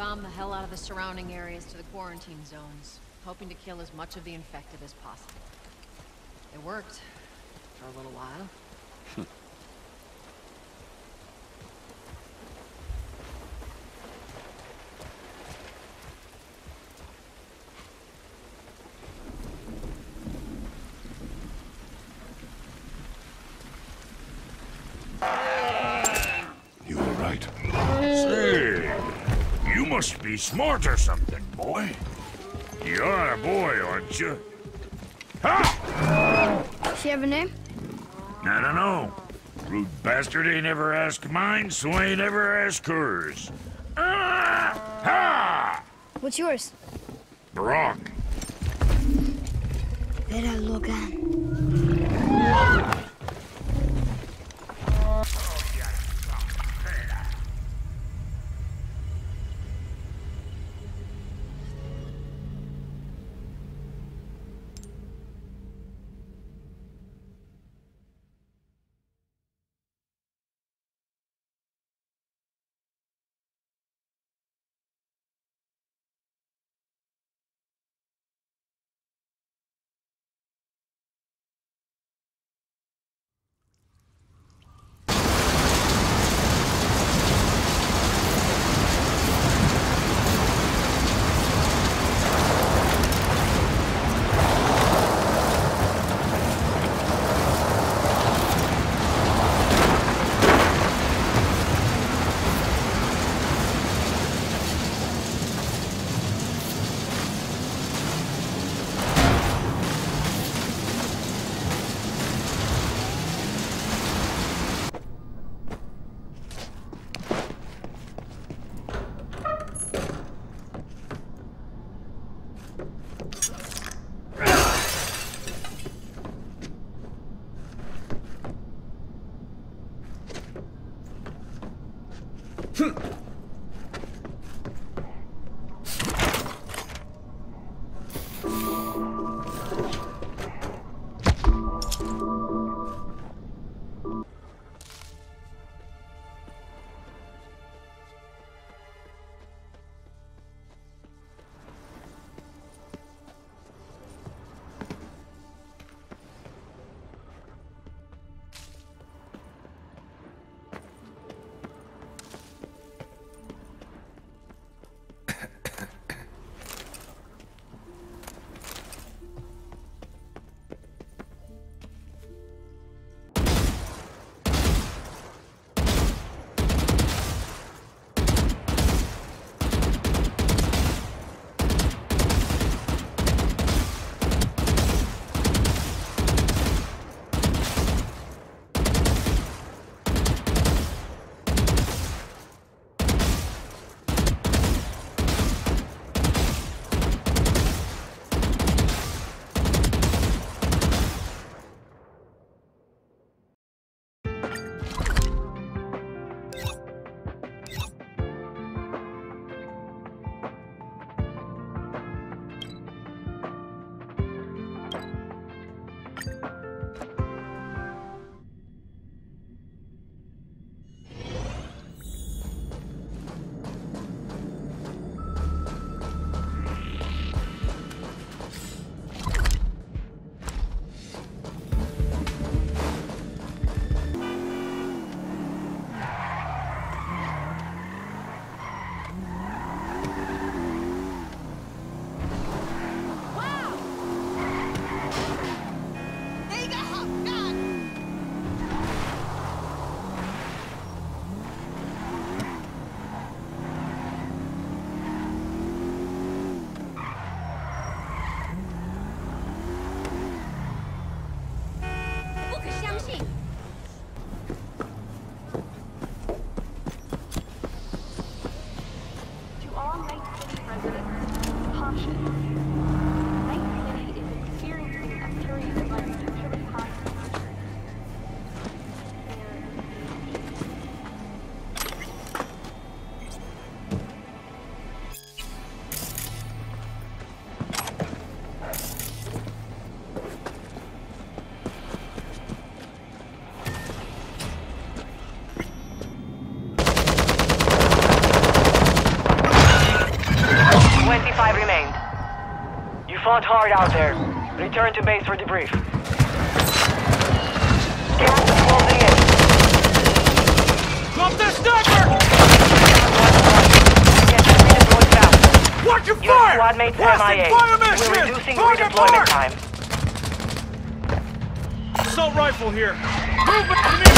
bombed the hell out of the surrounding areas to the quarantine zones, hoping to kill as much of the infected as possible. It worked. For a little while. You were right. Say, you must be smart or something, boy. You're a boy, aren't you? Ha! Does she have a name? I don't know. Rude bastard ain't ever asked mine, so ain't ever asked hers. Ah! Ha! What's yours? Brock. Vera Logan. 25 remain. You fought hard out there. Return to base for debrief. Gas is closing in. Drop that sniper! Get redeployed faster. Watch your Your fire! squad mates are Requesting MIA. fire We're mission! reducing Target redeployment marked! time. Assault rifle here. Movement! Enemy